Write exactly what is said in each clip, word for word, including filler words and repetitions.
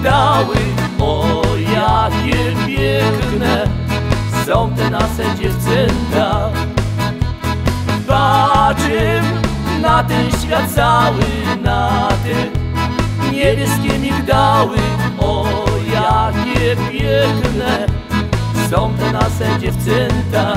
migdały, o jakie piękne są te nasze dziewczęta. Patrzę na ten świat cały, na te niebieskie migdały, o jakie piękne są te nasze dziewczęta.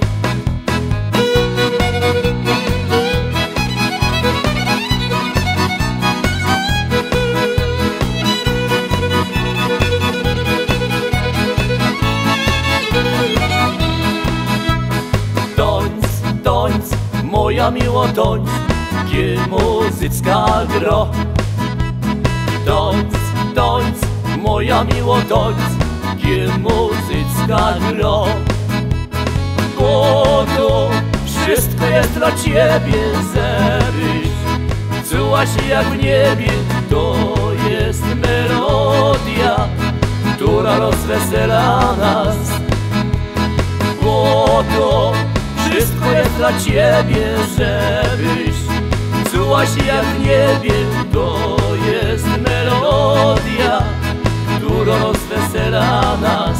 Tońc, tońc, moja miło tońc, kie muzycka gro. Tońc, tońc, moja miło tońc, kie muzycka gro. Bo to wszystko jest dla ciebie, żebyś czuła się jak w niebie. To jest melodia, która rozwesela nas. Bo to wszystko jest dla ciebie, żebyś czuła się jak w niebie. To jest melodia, która rozwesela nas.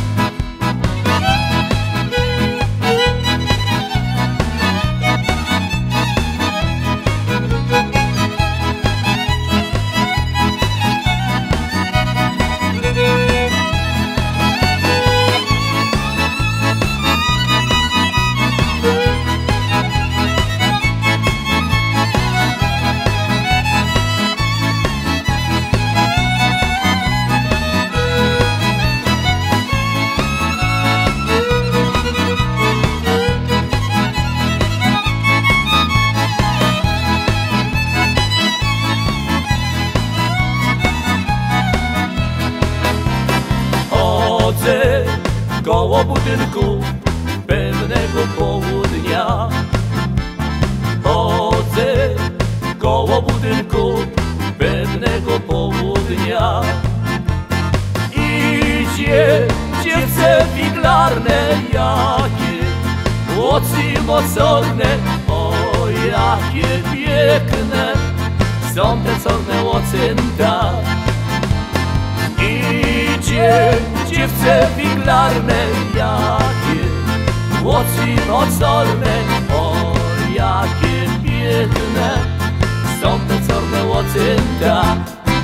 Koło budynku pewnego południa. Chodzę koło budynku pewnego południa. Idzie dziewczę figlarne, jakie oczy mocne, o jakie piękne są te czarne łocęta. Idzie dziewczę figlarne, jakie oczy mocne, o jakie piękne są te czarne łocęta.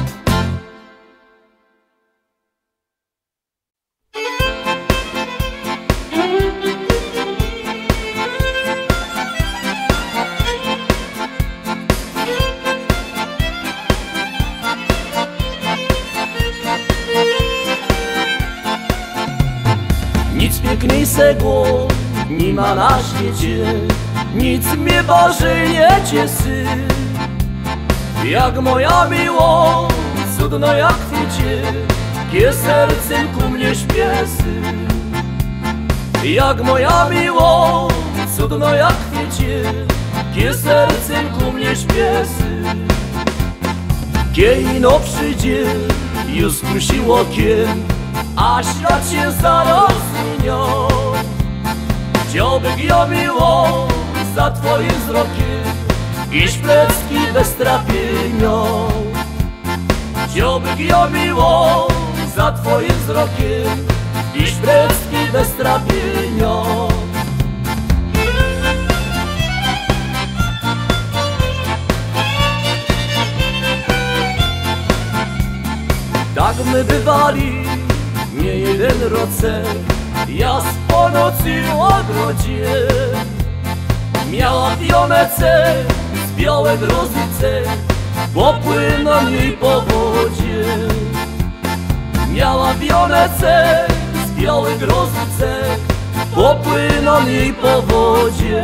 Nic piękniejszego nie ma na świecie, nic mnie bardziej nie cieszy, jak moja miłość, cudna jak kwiecie, kie sercem ku mnie śpieszy. Jak moja miłość, cudna jak kwiecie, kie sercem ku mnie śpieszy. Kie ino przyjdzie, już prosił okiem, a świat się zaraz zmienią. Chciałbym ją miło za twoim wzrokiem i szplecki bez trapienia. Chciałbym ją miło za twoim wzrokiem i szplecki bez trapienia. Tak my bywali nie jeden roce, ja z północy w ogrodzie. Miała pionece z białe grozice, popłynął jej po wodzie. Miała pionece z białe grozice, popłynął jej po wodzie.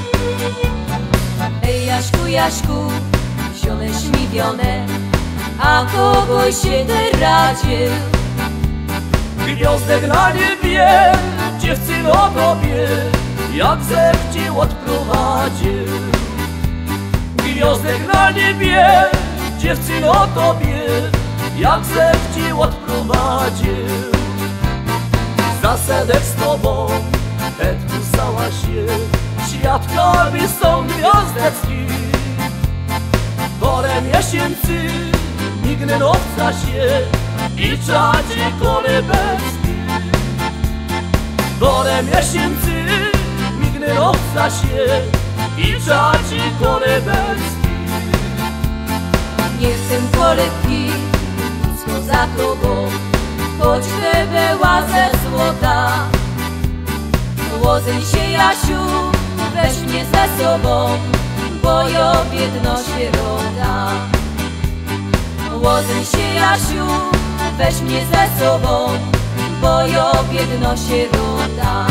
Jaszku, zione śmigione, na kogoś się radził. Gwiazdek na niebie, dziewczyno tobie, jak zechcił odprowadził. Gwiazdek na niebie, dziewczyno tobie, jak zechcił odprowadził. Zasedek z tobą, odpisała się, świadkami są gwiazdecki. Porę miesięcy mignę nowca się i czadzi kolebecki. Porę miesięcy mignę nowca się i czadzi kolebecki. Nie chcę kolebki, co za tobą, choćby była ze złota. Łozyń się, Jasiu, weź mnie ze sobą, bo ja biedno sierota. Łozyń się, Jasiu, weź mnie ze sobą, bo ja biedno sierota.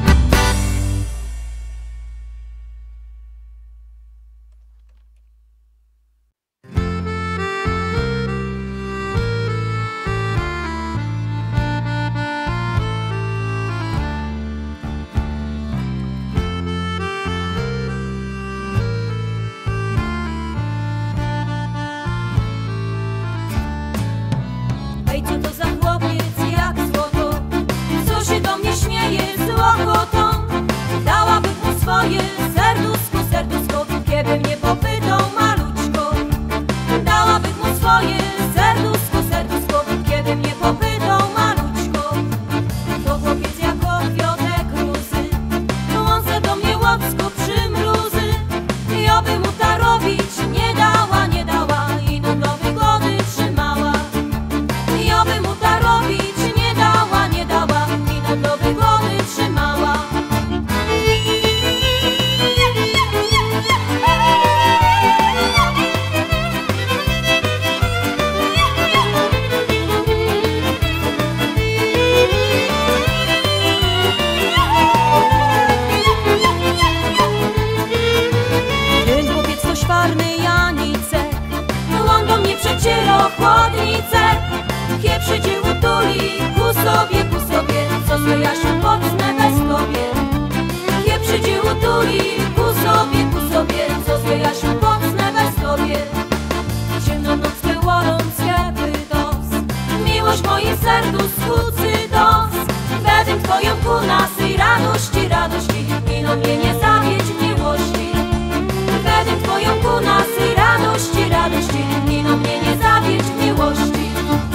Serduszko, serduszko, kiedy mnie popytał maluczko. Dałabym mu swoje serduszko, serduszko, kiedy mnie popytał maluczko. To chłopiec jako kwiatek róży, on se do mnie łapsko przymruzy. Ja bym mu ta robić nie dała, nie dała i no do wygody trzymała. Ja bym mu ta robić nie dała, nie dała i no do wygody trzymała. Kie przyjdzie utuli ku sobie, ku sobie, co złe Jasiu pocnę bez tobie. Kie przyjdzie utuli ku sobie, ku sobie, co złe Jasiu pocnę bez tobie. Ciemną nockę łorąckę dos, miłość moje serduszku cydos. Będę twoją ku nas i radości, radości, i no mnie nie zawiedź miłości. Będę twoją ku nas i radości, radości, i no mnie nie zawiedź miłości.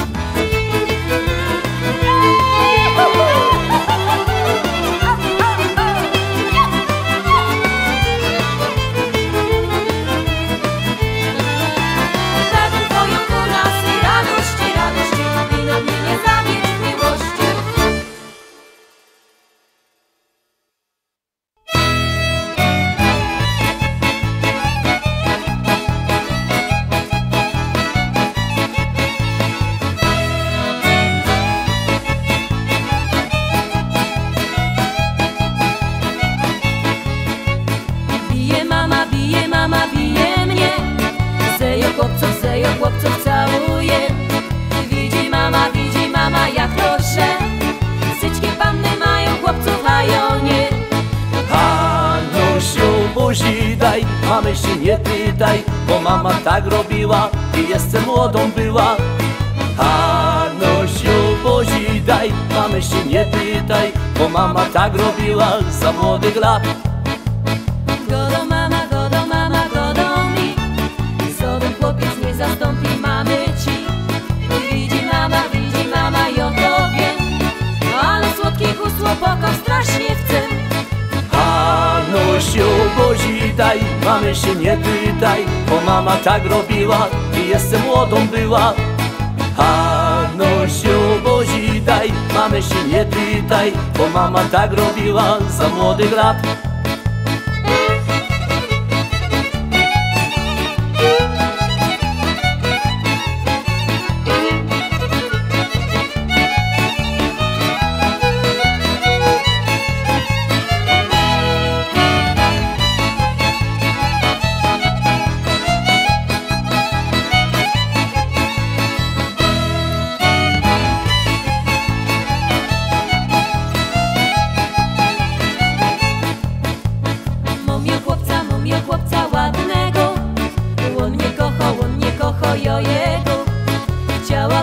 Chłopców całuje. Widzi mama, widzi mama, jak proszę. Syćkie panny mają chłopców, a ja nie. Hanusiu, buzi daj, mamy się nie pytaj, bo mama tak robiła i jeszcze młodą była. Hanusiu, buzi daj, mamy się nie pytaj, bo mama tak robiła za młodych lat. Godo mama, godo mama, godo mi, żaden chłopiec nie zastąpi mamy ci. Widzi mama, widzi mama, ja to wiem, ale słodkich usłopokach strasznie chcę. Hanusiu, buzi daj, mamy się nie pytaj, bo mama tak robiła i jeszcze młodą była. Hanusiu, buzi daj, mamy się nie pytaj, bo mama tak robiła za młodych lat.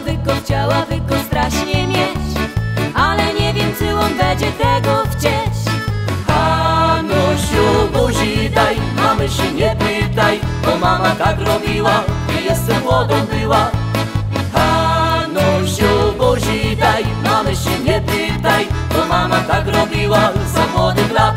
wyko, chciałaby go strasznie mieć, ale nie wiem, czy on będzie tego chcieć. Hanosiu, buzi daj, mamy się nie pytaj, bo mama tak robiła, gdy jestem młodą była. Hanosiu, buzi daj, mamy się nie pytaj, bo mama tak robiła za młodych lat.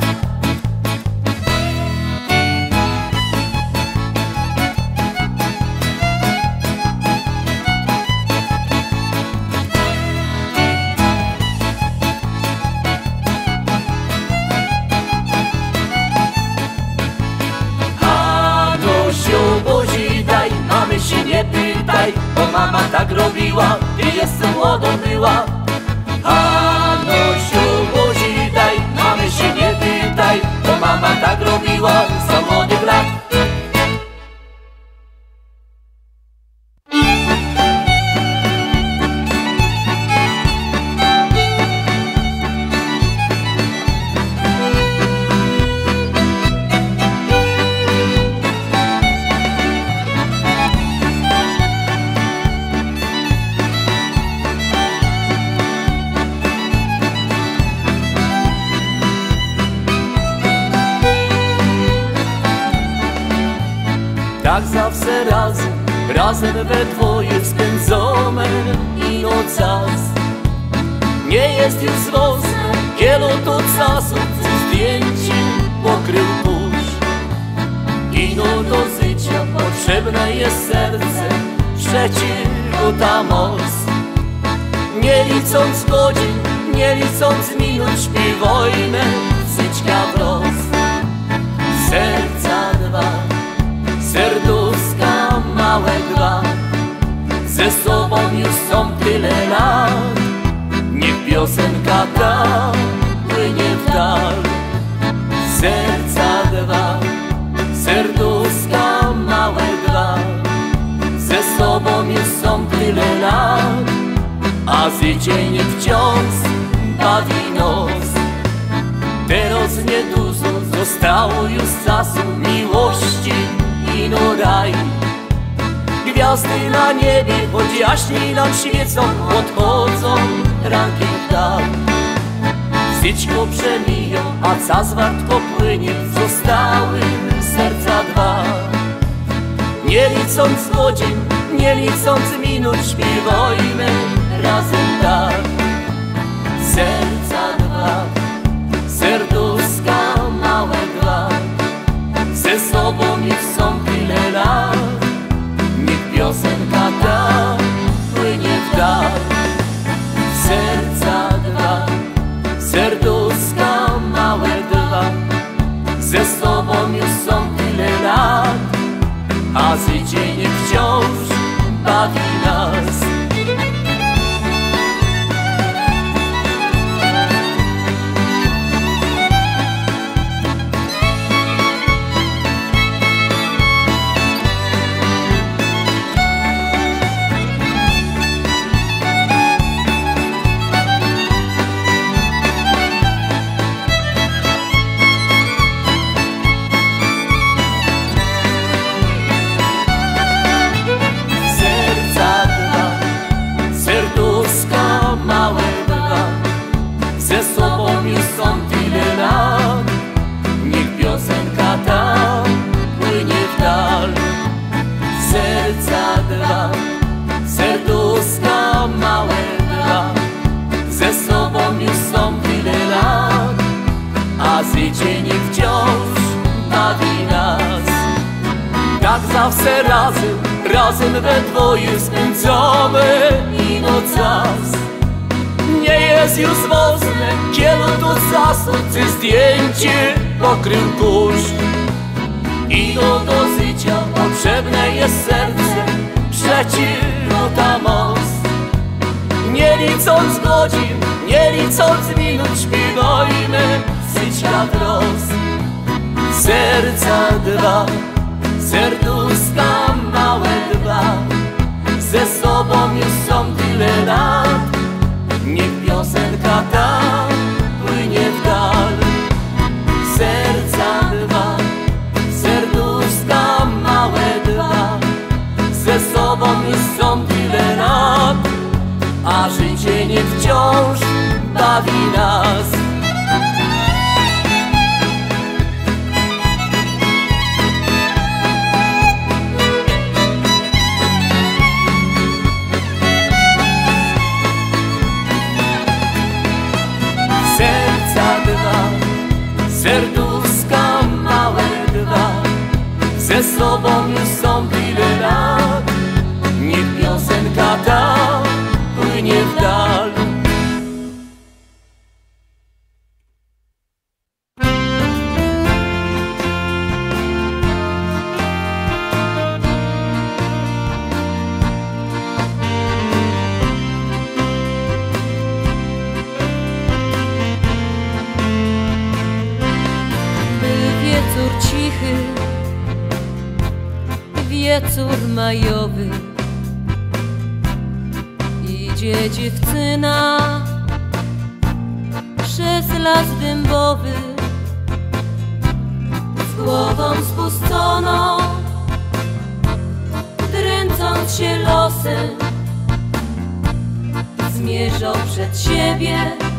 Się nie pytaj, bo mama tak robiła, gdy jestem młodą była. Hanosiu, buzi daj, mamy się nie pytaj, bo mama tak robiła za młodych lat. Tak zawsze razem, razem we dwoje spędzone i noc. Nie jest już zwozne, wielu to czasu, zdjęcie pokrył kurz. Ino do życia potrzebne jest serce, przeciwko ta moc. Nie licząc godzin, nie licząc minut, śpiewajmy życia wprost. Serca dwa, serduszka małe dwa, ze sobą już są tyle lat. Niech piosenka ta płynie w dal. Serca dwa, serduszka małe dwa, ze sobą już są tyle lat. A życie nie wciąż bawi nos. Teraz niedużo zostało już czasu miłości i no raj. Gwiazdy na niebie, choć jaśniej nam świecą, odchodzą ranki w dal. Żyćko przemiją, a czas wartko płynie, zostały serca dwa. Nie licząc godzin, nie licząc minut, śpiewajmy razem tak. Serca dwa, serduszka małe dwa, ze sobą już są tyle lat. Niech piosenka ta płynie w dal. Serca dwa, serduszka małe dwa, ze sobą już są tyle lat. A życie nie wciąż bawi nas. Ze sobą już są tyle lat. Niech piosenka ta płynie w dal. Serca dwa, serduszka małe dwa, ze sobą już są tyle lat. A życie nie wciąż bawi nas. Tak zawsze razem, razem we dwoje spędzamy i no czas. Nie jest już ważne, kielu to czasu, czy zdjęcie pokrył kurz. I do, do życia potrzebne jest serce, przeciwko ta moc. Nie licząc godzin, nie licząc minut, śpiewajmy życia wprost. Serca dwa, serduszka małe dwa, ze sobą już są tyle lat. Niech piosenka ta płynie w dal. Serca dwa, serduszka małe dwa, ze sobą już są tyle lat. nas. Serca dwa, serduszka małe dwa, ze sobą już są tyle lat. Niech piosenka ta płynie w dal. Wieczór cichy, wieczór majowy, idzie dziewczyna przez las dębowy, z głową spuszczoną, dręcząc się losem, zmierzał przed siebie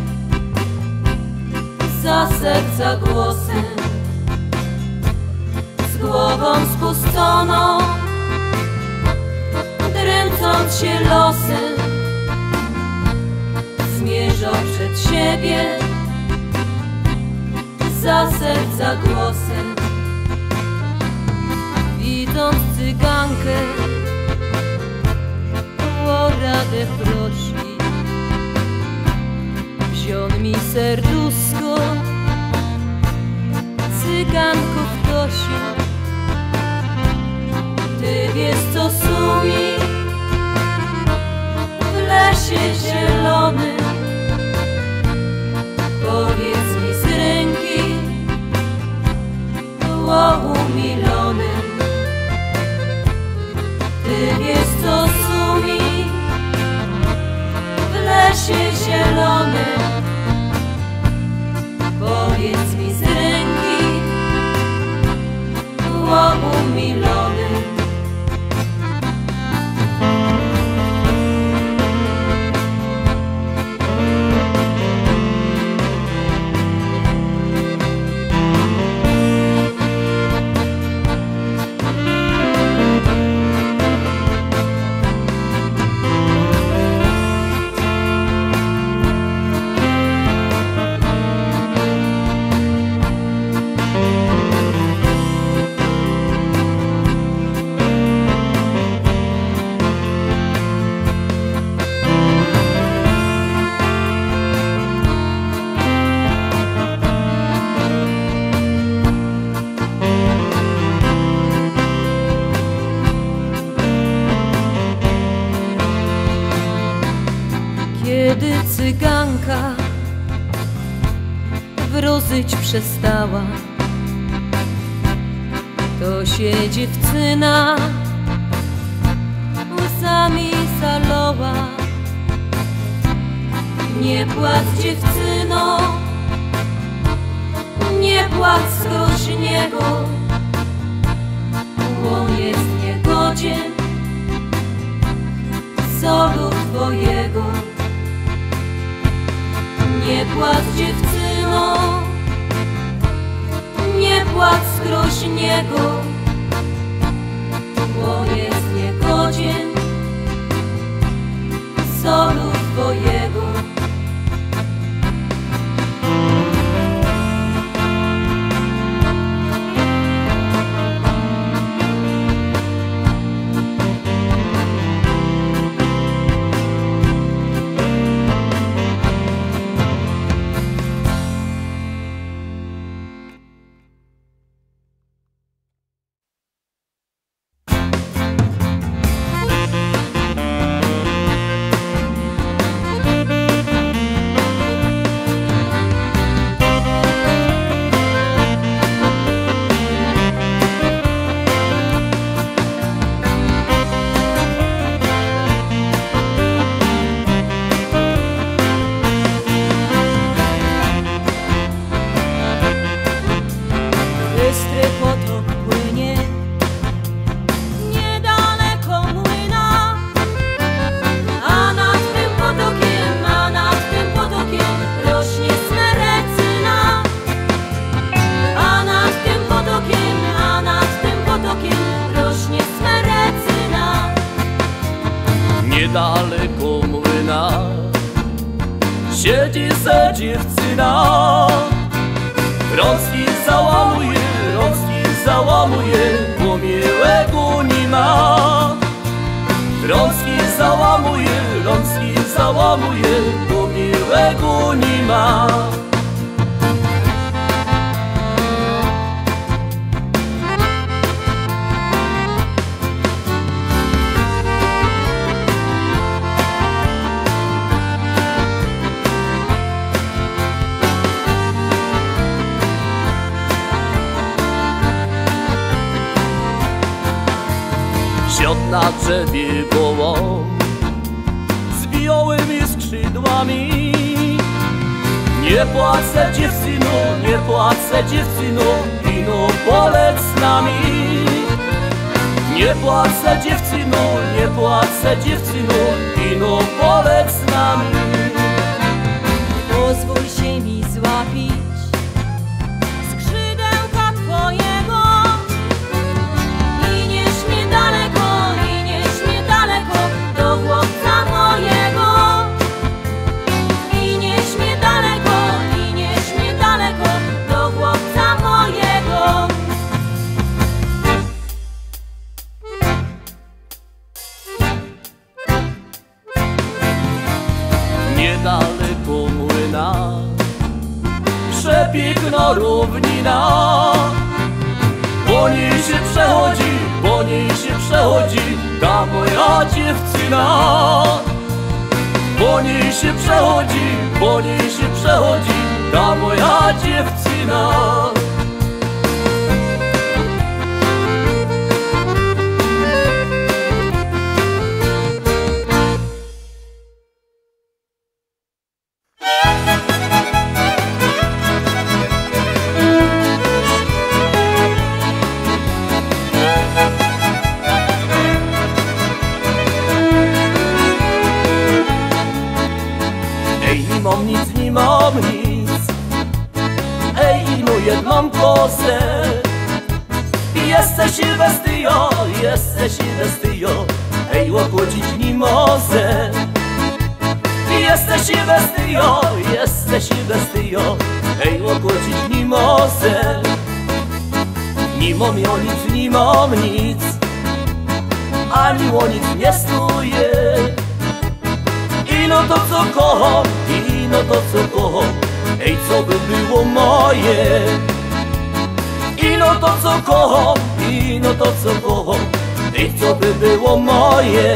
za serca głosem. Z głową spuszczoną, dręcząc się losem, zmierzał przed siebie za serca głosem. Widząc cygankę, o radę prosi, wziął mi serduszko, cyganków prosi. Ty wiesz, co sui w lesie zielonym, powiedz mi z ręki łowu milonym. Ty wiesz, co sui w lesie zielonym, powiedz mi z ręki łowu milonym. Kiedy cyganka wróżyć przestała, to się dziewczyna łzami zalała. Nie płacz, dziewczyno, nie płacz, skroś niego, on jest niegodzien solu twojego. Nie płacz, dziewczyno, nie płacz, skroś niego, bo jest niegodzien solu twojego. siedzi se dziewczyna. Rączki załamuje, rączki załamuje, bo miłego nie ma. Rączki załamuje, rączki załamuje, bo miłego nie ma. Siot na drzewie gołąb z białymi skrzydłami. Nie płacę dziewczyno, nie płacę dziewczyno, ino polec z nami. Nie płacę dziewczyno, nie płacę dziewczyno, ino polec z nami. Pozwól się mi złapić skrzydełka twojego i nieś mnie daleko, i nieś mnie daleko do chłopca mojego. I nieś mnie daleko, i nieś mnie daleko do chłopca mojego. Niedaleko młyna przepiękna równina. Po niej się przechodzi, po niej się przechodzi ta moja dziewczyna. Po niej się przechodzi, po niej się przechodzi ta moja dziewczyna. Ej, nie mam nic, nie mam nic. Ej, ino jedną kosę. Jesteś Sylwestrio, jesteś Sylwestrio. Ej, łagodzić nie może. Jesteś Sylwestrio, jesteś Sylwestrio. Ej, łagodzić nie może. Nie mam ja nic, nie mam nic, ani o nic nie stoję. Ino to co kocham, ino to co kocham, ej, co by było moje. Ino to co kocham, ino to co kocham, ej, co by było moje.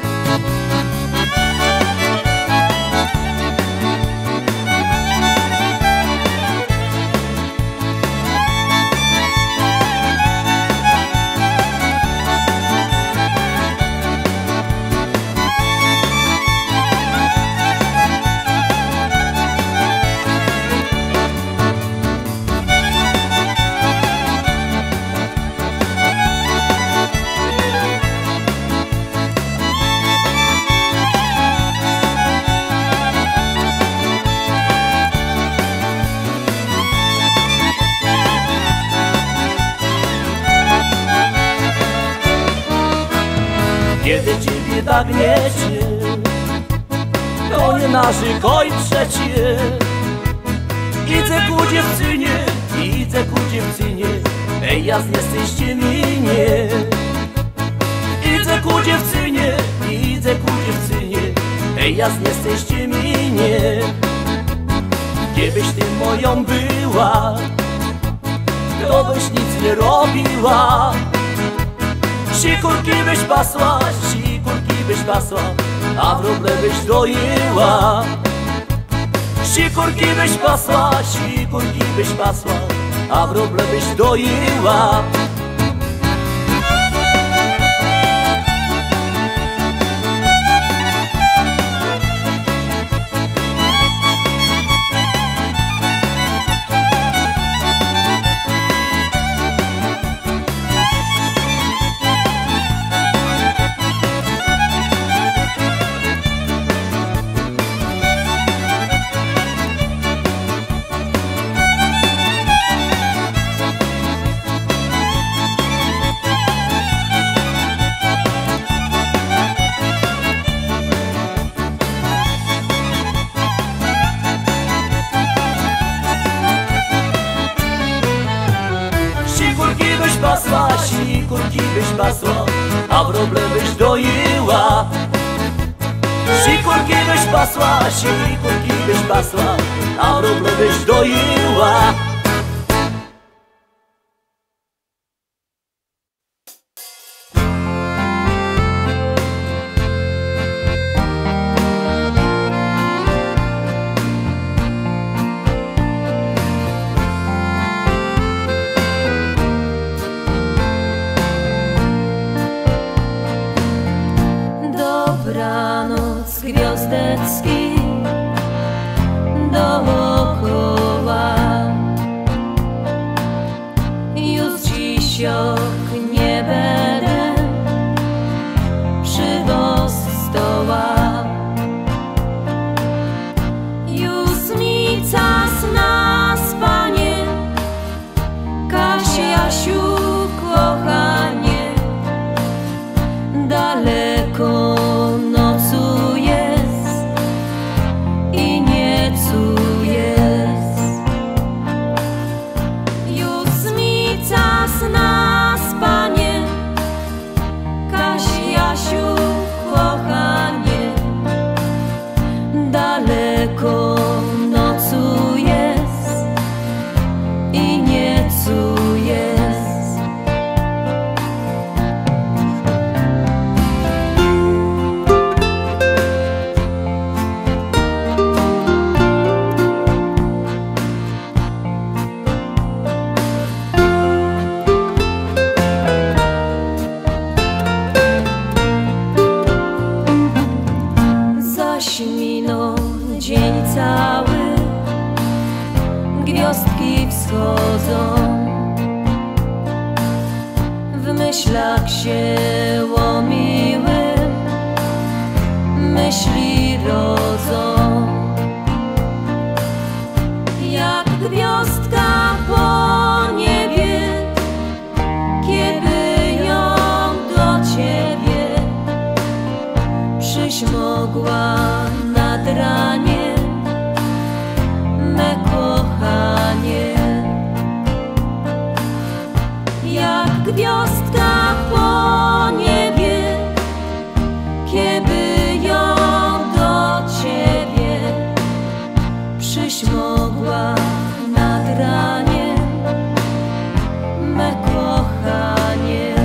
Kiedy ciebie tak niecie, to nie narzekaj przecie. Idę ku dziewczynie, idę ku dziewczynie, ej, jas jesteście minie. Idę ku dziewczynie, idę ku dziewczynie, ej, jas jesteście minie. Gdybyś ty moją była, to byś nic nie robiła. Sikurki byś pasła, sikurki byś pasła, a wróble byś doiła. Sikurki byś pasła, sikurki byś pasła, a wróble byś doiła. pasła, sikurki byś pasła, a wróble byś doiła. Sikurki byś pasła, sikurki byś pasła, a wróble byś doiła. Dobranoc gwiazdecki dookoła, już dziś nie będę przy stoła. Już mi czas na spanie, Kasiasiu kochanie, daleko nocu jest i niecu jest. Już mi czas na spanie, Kasiasiu kochanie, daleko nocu jest i niecu jest. Minął dzień cały, gwiazdki wschodzą, w myślach się łomiły, myśli rodzą. Jak gwiazdka po niebie, kiedy ją do ciebie przyjść mogła nad ranie, me kochanie. Jak gwiazdka po niebie, kiedy ją do ciebie przyjść mogła nad ranie, me kochanie.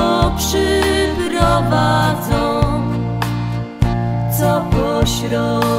przyprowadzą, co pośrodku